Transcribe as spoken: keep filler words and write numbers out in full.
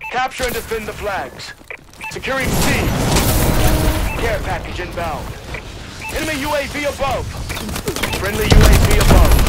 Capture and defend the flags. Securing C. Care package inbound. Enemy U A V above. Friendly U A V above.